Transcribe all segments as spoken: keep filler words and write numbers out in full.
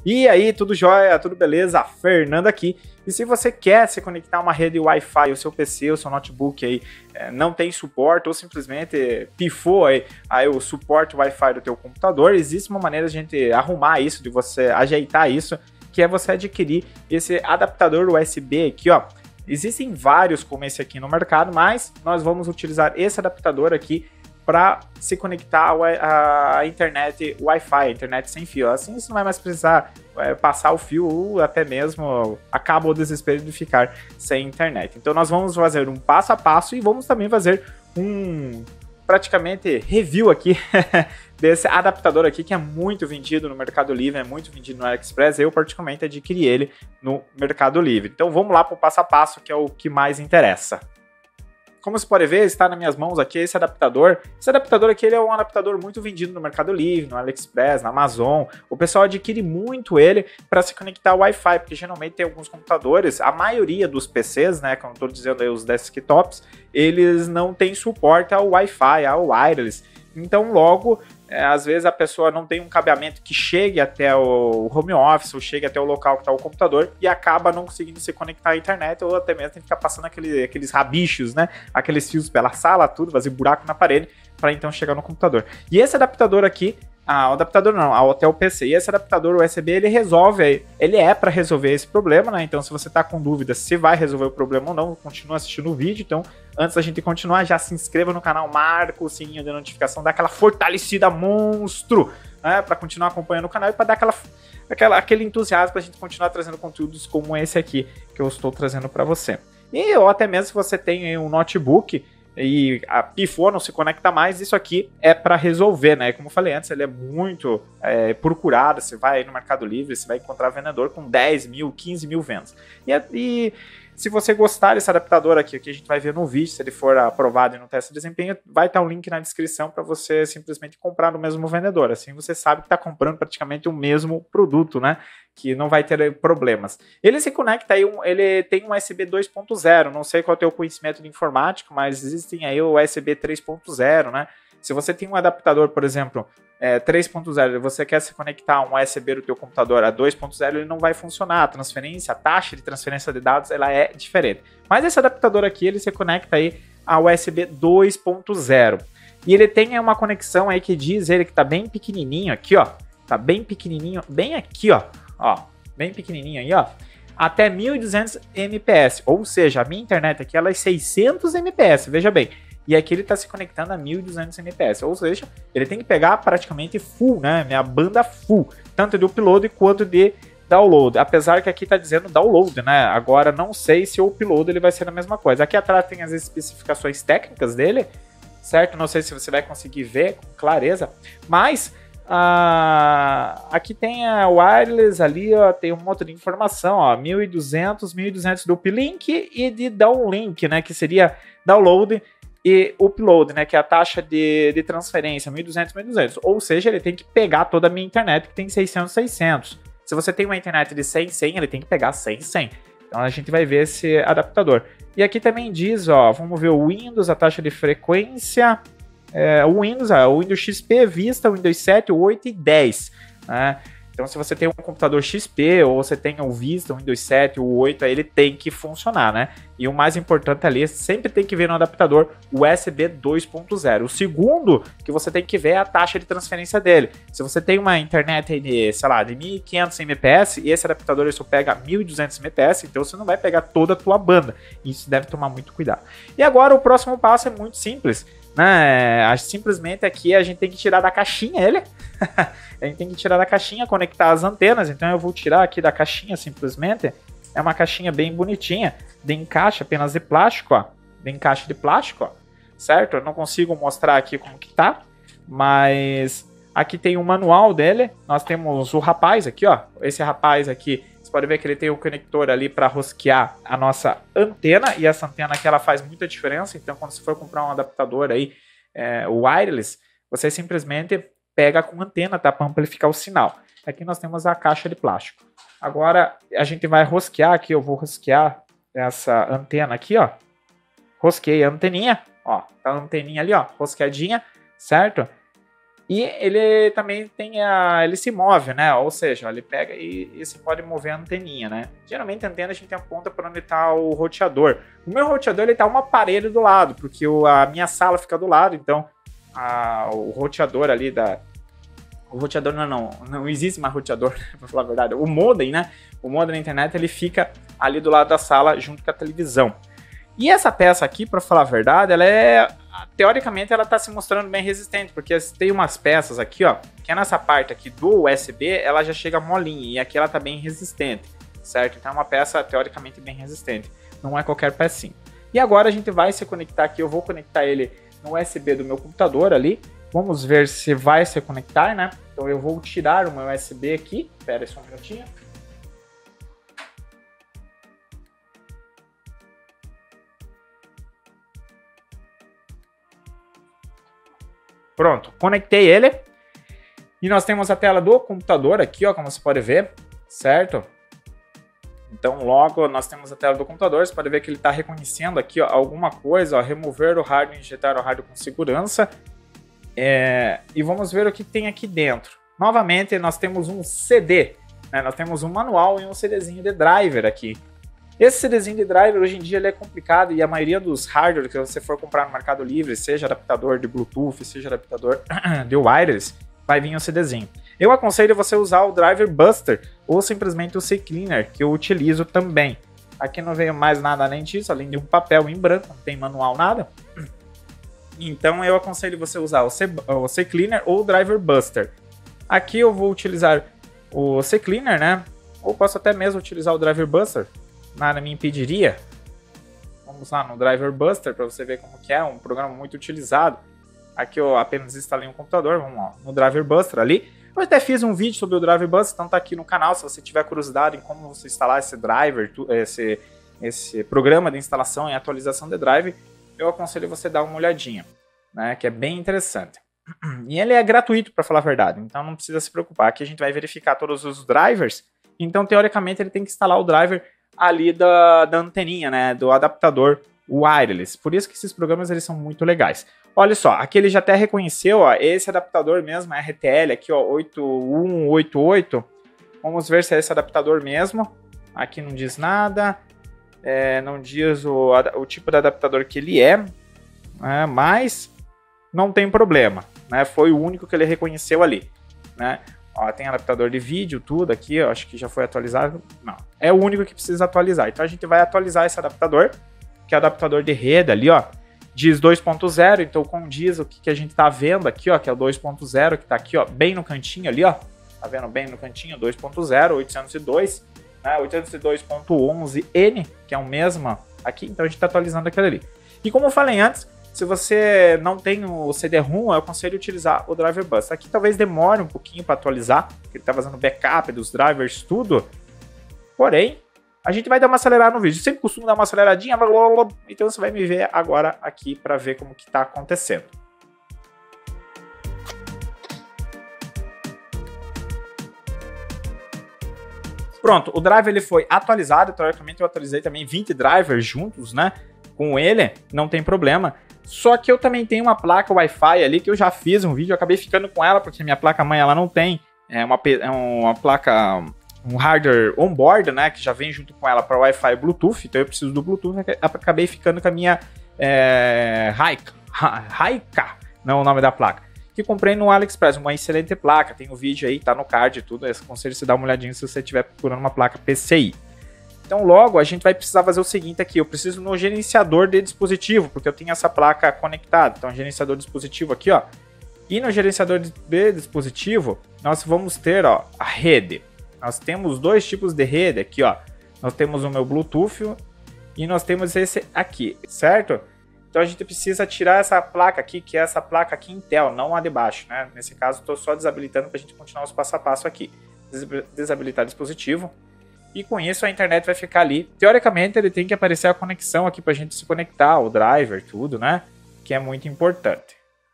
E aí, tudo jóia, tudo beleza? Fernando aqui. E se você quer se conectar a uma rede Wi-Fi, o seu P C, o seu notebook aí é, não tem suporte ou simplesmente pifou aí, aí o suporte Wi-Fi do teu computador, existe uma maneira de a gente arrumar isso, de você ajeitar isso, que é você adquirir esse adaptador U S B aqui, ó. Existem vários como esse aqui no mercado, mas nós vamos utilizar esse adaptador aqui para se conectar à internet Wi-Fi, a internet sem fio. Assim você não vai mais precisar é, passar o fio ou até mesmo acaba o desespero de ficar sem internet. Então nós vamos fazer um passo a passo e vamos também fazer um praticamente review aqui desse adaptador aqui que é muito vendido no Mercado Livre, é muito vendido no AliExpress. Eu particularmente adquiri ele no Mercado Livre. Então vamos lá para o passo a passo, que é o que mais interessa. Como você pode ver, está nas minhas mãos aqui esse adaptador. Esse adaptador aqui ele é um adaptador muito vendido no Mercado Livre, no AliExpress, na Amazon. O pessoal adquire muito ele para se conectar ao Wi-Fi, porque geralmente tem alguns computadores, a maioria dos P Cs, né, como eu estou dizendo aí, os desktops, eles não têm suporte ao Wi-Fi, ao wireless. Então, logo, é, às vezes a pessoa não tem um cabeamento que chegue até o home office ou chegue até o local que está o computador e acaba não conseguindo se conectar à internet ou até mesmo tem que ficar passando aquele, aqueles rabichos, né? Aqueles fios pela sala, tudo, fazer buraco na parede para então chegar no computador. E esse adaptador aqui, ah, o adaptador não, até o P C. E esse adaptador U S B, ele resolve, ele é para resolver esse problema, né? Então, se você tá com dúvida se vai resolver o problema ou não, continua assistindo o vídeo. Então, antes da gente continuar, já se inscreva no canal, marca o sininho de notificação, dá aquela fortalecida monstro, né? Para continuar acompanhando o canal e para dar aquela, aquela, aquele entusiasmo pra gente continuar trazendo conteúdos como esse aqui que eu estou trazendo para você. E ou até mesmo se você tem um notebook e a pifou, não se conecta mais, isso aqui é para resolver, né? Como eu falei antes, ele é muito é, procurado, você vai aí no Mercado Livre, você vai encontrar vendedor com dez mil, quinze mil vendas. E, e se você gostar desse adaptador aqui, o que a gente vai ver no vídeo, se ele for aprovado e no teste de desempenho, vai estar um link na descrição para você simplesmente comprar no mesmo vendedor. Assim você sabe que está comprando praticamente o mesmo produto, né? Que não vai ter problemas. Ele se conecta aí, um, ele tem um U S B dois ponto zero, não sei qual é o teu conhecimento de informática, mas existem aí o U S B três ponto zero, né? Se você tem um adaptador, por exemplo, é, três ponto zero e você quer se conectar a um U S B do teu computador a dois ponto zero, ele não vai funcionar. A transferência, a taxa de transferência de dados, ela é diferente. Mas esse adaptador aqui, ele se conecta aí a U S B dois ponto zero. E ele tem uma conexão aí que diz ele que tá bem pequenininho aqui, ó. Tá bem pequenininho, bem aqui, ó. Ó, bem pequenininho aí, ó. Até mil e duzentos megabits. Ou seja, a minha internet aqui, ela é seiscentos megabits, veja bem. E aqui ele está se conectando a mil e duzentos megabits, ou seja, ele tem que pegar praticamente full, né, minha banda full, tanto de upload quanto de download, apesar que aqui está dizendo download, né, agora não sei se o upload ele vai ser a mesma coisa. Aqui atrás tem as especificações técnicas dele, certo? Não sei se você vai conseguir ver com clareza, mas ah, aqui tem a wireless ali, ó, tem um monte de informação, ó, mil e duzentos, mil e duzentos do uplink e de downlink, né, que seria download e upload, né, que é a taxa de, de transferência, mil e duzentos, mil e duzentos. Ou seja, ele tem que pegar toda a minha internet que tem seiscentos, seiscentos. Se você tem uma internet de cem, cem, ele tem que pegar cem, cem. Então a gente vai ver esse adaptador. E aqui também diz, ó, vamos ver o Windows, a taxa de frequência, é, o Windows, ó, o Windows X P, Vista, o Windows sete, o oito e dez, né? Então, se você tem um computador X P ou você tem o Vista, o Windows sete, o oito, aí ele tem que funcionar, né? E o mais importante ali, sempre tem que ver no adaptador o U S B dois ponto zero. O segundo que você tem que ver é a taxa de transferência dele. Se você tem uma internet de, sei lá, de mil e quinhentos megabits e esse adaptador ele só pega mil e duzentos megabits, então você não vai pegar toda a tua banda. Isso deve tomar muito cuidado. E agora o próximo passo é muito simples, né? Simplesmente aqui a gente tem que tirar da caixinha ele. A gente tem que tirar da caixinha, conectar as antenas. Então eu vou tirar aqui da caixinha simplesmente. É uma caixinha bem bonitinha, de encaixe apenas de plástico, ó. De encaixe de plástico, ó. Certo? Eu não consigo mostrar aqui como que tá, mas aqui tem o manual dele. Nós temos o rapaz aqui, ó. Esse rapaz aqui, você pode ver que ele tem o conector ali para rosquear a nossa antena. E essa antena aqui, ela faz muita diferença. Então, quando você for comprar um adaptador aí, é, wireless, você simplesmente pega com antena, tá? Para amplificar o sinal. Aqui nós temos a caixa de plástico. Agora a gente vai rosquear aqui, eu vou rosquear essa antena aqui, ó. Rosqueei a anteninha, ó, tá a anteninha ali, ó, rosqueadinha, certo? E ele também tem a, ele se move, né? Ou seja, ele pega e, e se pode mover a anteninha, né? Geralmente a antena a gente aponta para onde está o roteador. O meu roteador ele tá um aparelho do lado, porque o, a minha sala fica do lado, então a, o roteador ali da... O roteador não, não, não existe mais roteador, para falar a verdade. O modem, né? O modem da internet ele fica ali do lado da sala junto com a televisão. E essa peça aqui, para falar a verdade, ela é... Teoricamente, ela está se mostrando bem resistente, porque tem umas peças aqui, ó, que é nessa parte aqui do U S B, ela já chega molinha, e aqui ela está bem resistente, certo? Então é uma peça teoricamente bem resistente, não é qualquer pecinha. E agora a gente vai se conectar aqui, eu vou conectar ele no U S B do meu computador ali, vamos ver se vai se conectar, né? Então eu vou tirar o meu U S B aqui, espera só um minutinho. Pronto, conectei ele. E nós temos a tela do computador aqui, ó, como você pode ver, certo? Então, logo nós temos a tela do computador, você pode ver que ele está reconhecendo aqui, ó, alguma coisa, ó, remover o hardware, injetar o hardware com segurança. É, e vamos ver o que tem aqui dentro. Novamente, nós temos um C D, né? Nós temos um manual e um CDzinho de driver aqui. Esse CDzinho de driver, hoje em dia, ele é complicado e a maioria dos hardware que você for comprar no Mercado Livre, seja adaptador de Bluetooth, seja adaptador de wireless, vai vir um CDzinho. Eu aconselho você usar o Driver Buster ou simplesmente o CCleaner, que eu utilizo também. Aqui não veio mais nada além disso, além de um papel em branco, não tem manual, nada. Então eu aconselho você usar o CCleaner ou o Driver Buster. Aqui eu vou utilizar o CCleaner, né? Ou posso até mesmo utilizar o Driver Buster. Nada me impediria. Vamos lá no Driver Buster para você ver como que é, um programa muito utilizado. Aqui eu apenas instalei um computador, vamos lá, no Driver Buster ali. Eu até fiz um vídeo sobre o Driver Buster, então tá aqui no canal, se você tiver curiosidade em como você instalar esse driver, esse, esse programa de instalação e atualização de drive, eu aconselho você dar uma olhadinha, né, que é bem interessante. E ele é gratuito, para falar a verdade, então não precisa se preocupar. Aqui a gente vai verificar todos os drivers, então teoricamente ele tem que instalar o driver ali da, da anteninha, né, do adaptador wireless. Por isso que esses programas eles são muito legais. Olha só, aqui ele já até reconheceu, ó, esse adaptador mesmo, R T L, aqui ó, oito um oito oito. Vamos ver se é esse adaptador mesmo. Aqui não diz nada, é, não diz o, o tipo de adaptador que ele é, né, mas não tem problema, né, foi o único que ele reconheceu ali, né. Ó, tem adaptador de vídeo, tudo aqui, ó, acho que já foi atualizado. Não, é o único que precisa atualizar. Então a gente vai atualizar esse adaptador, que é o adaptador de rede ali, ó. Diz dois ponto zero, então condiz o que, que a gente tá vendo aqui, ó, que é o dois ponto zero, que tá aqui, ó, bem no cantinho ali, ó. Tá vendo bem no cantinho, dois ponto zero, oitocentos e dois, né, oitocentos e dois ponto onze N, que é o mesmo aqui, então a gente tá atualizando aquele ali. E como eu falei antes, se você não tem o C D ROM, eu aconselho utilizar o Driver Bus. Aqui talvez demore um pouquinho para atualizar, porque ele está fazendo backup dos drivers, tudo. Porém, a gente vai dar uma acelerada no vídeo. Eu sempre costumo dar uma aceleradinha, blá, blá, blá, então você vai me ver agora aqui para ver como que está acontecendo. Pronto, o driver ele foi atualizado, teoricamente eu atualizei também vinte drivers juntos, né? Com ele, não tem problema. Só que eu também tenho uma placa Wi-Fi ali que eu já fiz um vídeo, eu acabei ficando com ela porque minha placa-mãe ela não tem é uma, é uma placa, um hardware on-board, né, que já vem junto com ela para Wi-Fi e Bluetooth, então eu preciso do Bluetooth, acabei ficando com a minha é, Raika, Raika, não é o nome da placa, que comprei no AliExpress, uma excelente placa, tem o um vídeo aí, tá no card e tudo, eu aconselho você dar uma olhadinha se você estiver procurando uma placa P C I. Então logo a gente vai precisar fazer o seguinte aqui, eu preciso no gerenciador de dispositivo, porque eu tenho essa placa conectada, então gerenciador de dispositivo aqui, ó, e no gerenciador de dispositivo nós vamos ter, ó, a rede, nós temos dois tipos de rede aqui, ó, nós temos o meu Bluetooth e nós temos esse aqui, certo? Então a gente precisa tirar essa placa aqui, que é essa placa aqui Intel, não a de baixo, né, nesse caso estou só desabilitando para a gente continuar os passo a passo aqui, desabilitar dispositivo. E com isso a internet vai ficar ali. Teoricamente ele tem que aparecer a conexão aqui pra gente se conectar, o driver, tudo, né? Que é muito importante.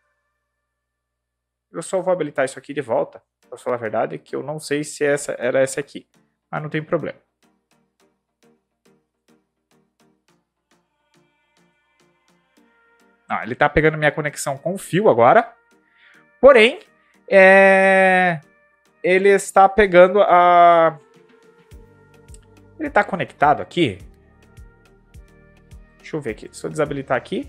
Eu só vou habilitar isso aqui de volta, pra falar a verdade, que eu não sei se essa era essa aqui. Mas não tem problema. Não, ele tá pegando minha conexão com fio agora. Porém, é... ele está pegando a... Ele está conectado aqui? Deixa eu ver aqui. Se eu desabilitar aqui.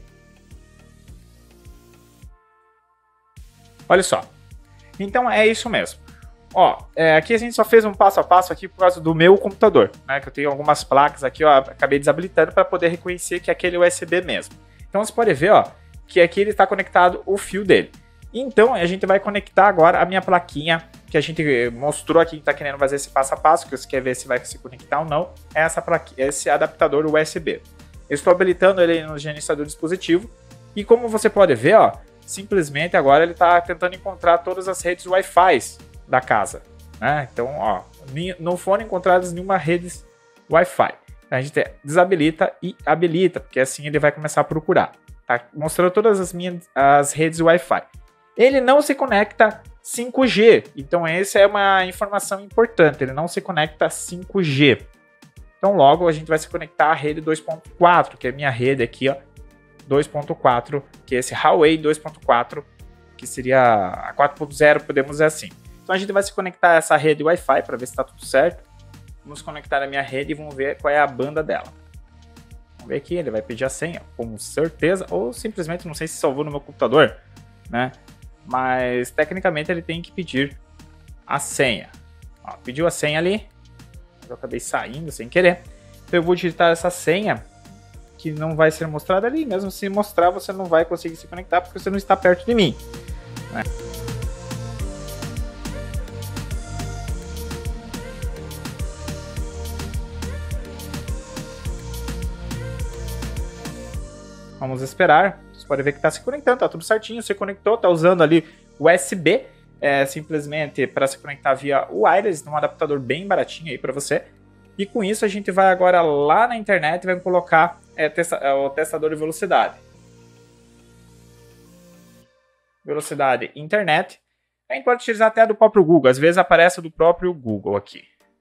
Olha só. Então é isso mesmo. Ó, é, aqui a gente só fez um passo a passo aqui por causa do meu computador, né? Que eu tenho algumas placas aqui, ó, acabei desabilitando para poder reconhecer que é aquele U S B mesmo. Então você pode ver, ó, que aqui ele está conectado o fio dele. Então a gente vai conectar agora a minha plaquinha que a gente mostrou aqui, que está querendo fazer esse passo a passo, que você quer ver se vai se conectar ou não, é essa plaquinha, esse adaptador U S B. Eu estou habilitando ele no gerenciador do dispositivo e como você pode ver, ó, simplesmente agora ele está tentando encontrar todas as redes Wi-Fi da casa, né? Então, ó, não foram encontradas nenhuma rede Wi-Fi. A gente desabilita e habilita, porque assim ele vai começar a procurar. Tá mostrando todas as minhas as redes Wi-Fi. Ele não se conecta cinco G, então essa é uma informação importante. Ele não se conecta cinco G. Então logo a gente vai se conectar à rede dois ponto quatro, que é a minha rede aqui, ó, dois ponto quatro, que é esse Huawei dois ponto quatro, que seria a quatro ponto zero, podemos dizer assim. Então a gente vai se conectar a essa rede Wi-Fi para ver se está tudo certo. Vamos conectar a minha rede e vamos ver qual é a banda dela. Vamos ver aqui, ele vai pedir a senha, com certeza, ou simplesmente não sei se salvou no meu computador, né? Mas tecnicamente ele tem que pedir a senha. Ó, pediu a senha ali, eu acabei saindo sem querer. Então eu vou digitar essa senha que não vai ser mostrada ali. Mesmo se mostrar, você não vai conseguir se conectar porque você não está perto de mim, né? Vamos esperar. Você pode ver que está se conectando, tá tudo certinho. Você conectou, tá usando ali o U S B, é, simplesmente para se conectar via wireless, um adaptador bem baratinho aí para você. E com isso a gente vai agora lá na internet e vai colocar é, testa, é, o testador de velocidade. Velocidade internet. A gente pode utilizar até do próprio Google. Às vezes aparece do próprio Google aqui.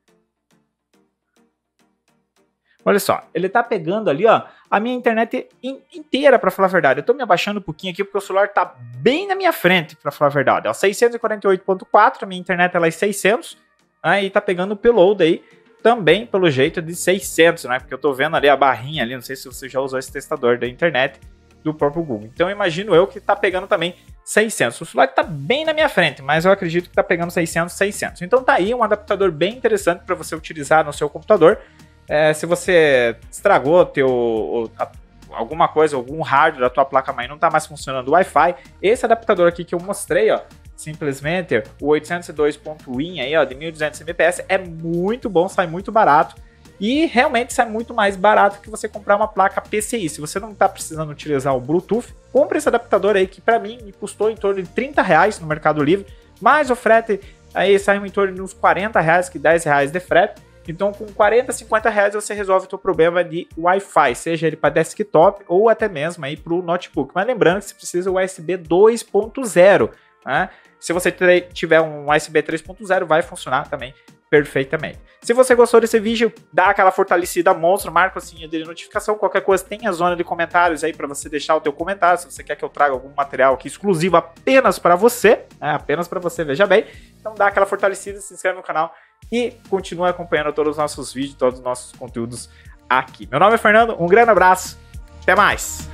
Olha só, ele tá pegando ali, ó, a minha internet in, inteira, para falar a verdade. Eu tô me abaixando um pouquinho aqui porque o celular tá bem na minha frente, para falar a verdade. Ó, seiscentos e quarenta e oito ponto quatro, a minha internet ela é seiscentos, aí né, tá pegando o payload aí, também pelo jeito de seiscentos, né? Porque eu tô vendo ali a barrinha ali, não sei se você já usou esse testador da internet do próprio Google. Então imagino eu que tá pegando também seiscentos. O celular tá bem na minha frente, mas eu acredito que tá pegando seiscentos, seiscentos. Então tá aí um adaptador bem interessante para você utilizar no seu computador. É, se você estragou teu, a, alguma coisa, algum hardware da tua placa-mãe não está mais funcionando o Wi-Fi, esse adaptador aqui que eu mostrei, ó, simplesmente o oitocentos e dois ponto win aí, ó, de mil e duzentos milibits é muito bom, sai muito barato e realmente sai muito mais barato que você comprar uma placa P C I. Se você não está precisando utilizar o Bluetooth, compre esse adaptador aí que para mim me custou em torno de trinta reais no Mercado Livre, mais o frete aí saiu em torno de uns quarenta reais, que dez reais de frete. Então, com quarenta, cinquenta reais você resolve o seu problema de Wi-Fi, seja ele para desktop ou até mesmo aí para o notebook. Mas lembrando que você precisa do U S B dois ponto zero, né? Se você tiver um U S B três ponto zero, vai funcionar também perfeitamente. Se você gostou desse vídeo, dá aquela fortalecida monstro, marca o sininho de notificação, qualquer coisa tem a zona de comentários aí para você deixar o teu comentário, se você quer que eu traga algum material aqui exclusivo apenas para você, né? Apenas para você, veja bem. Então dá aquela fortalecida, se inscreve no canal e continue acompanhando todos os nossos vídeos, todos os nossos conteúdos aqui. Meu nome é Fernando, um grande abraço, até mais!